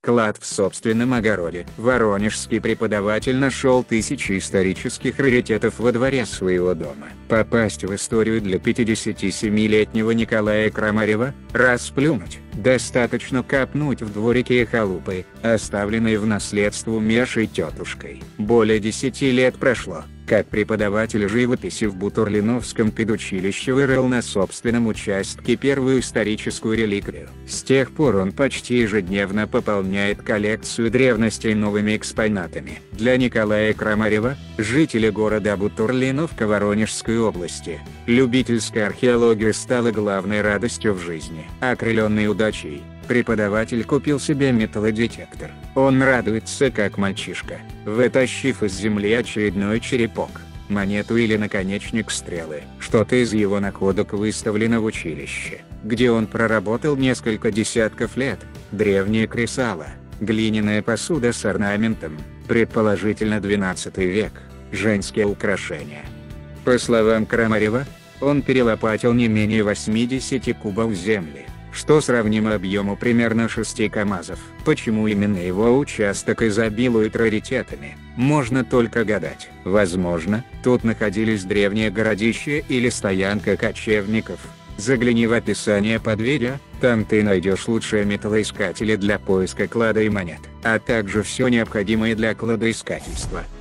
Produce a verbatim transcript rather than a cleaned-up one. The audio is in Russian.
Клад в собственном огороде. Воронежский преподаватель нашел тысячи исторических раритетов во дворе своего дома. Попасть в историю для пятидесятисемилетнего Николая Крамарева – расплюнуть. Достаточно копнуть в дворике и халупы, оставленные в наследство Мешей тетушкой. Более десяти лет прошло, как преподаватель живописи в Бутурлиновском педучилище вырыл на собственном участке первую историческую реликвию. С тех пор он почти ежедневно пополняет коллекцию древностей новыми экспонатами. Для Николая Крамарева, жителя города Бутурлиновка Воронежской области, любительская археология стала главной радостью в жизни. Окрыленный удачей, преподаватель купил себе металлодетектор. Он радуется как мальчишка, вытащив из земли очередной черепок, монету или наконечник стрелы. Что-то из его находок выставлено в училище, где он проработал несколько десятков лет. Древнее кресало, глиняная посуда с орнаментом, предположительно двенадцатый век, женские украшения. По словам Крамарева, он перелопатил не менее восьмидесяти кубов земли, что сравнимо объему примерно шести КАМАЗов. Почему именно его участок изобилует раритетами, можно только гадать. Возможно, тут находились древние городища или стоянка кочевников. Загляни в описание под видео, там ты найдешь лучшие металлоискатели для поиска клада и монет, а также все необходимое для кладоискательства.